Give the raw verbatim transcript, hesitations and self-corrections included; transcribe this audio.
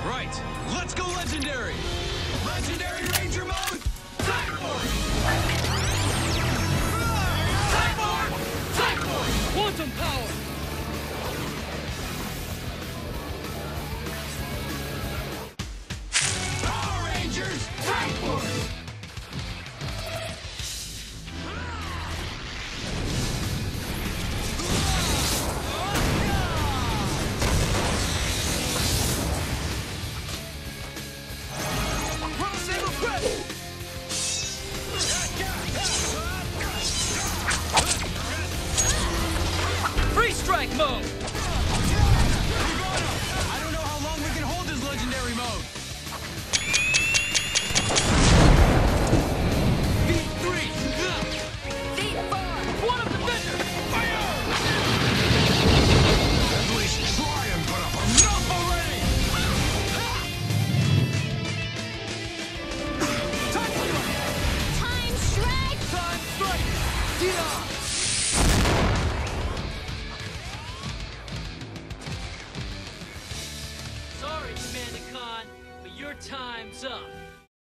Right. Let's go legendary. Legendary Ranger mode. Time Force. Time Force. Time Force. Quantum power. Power Rangers. Time Force. Free strike mode! I don't know how long we can hold this legendary mode. V three! V four! One of defender! Fire! At least try and put up enough already! Time strike! Time strike! Yeah! Sorry, Commander Khan, but your time's up.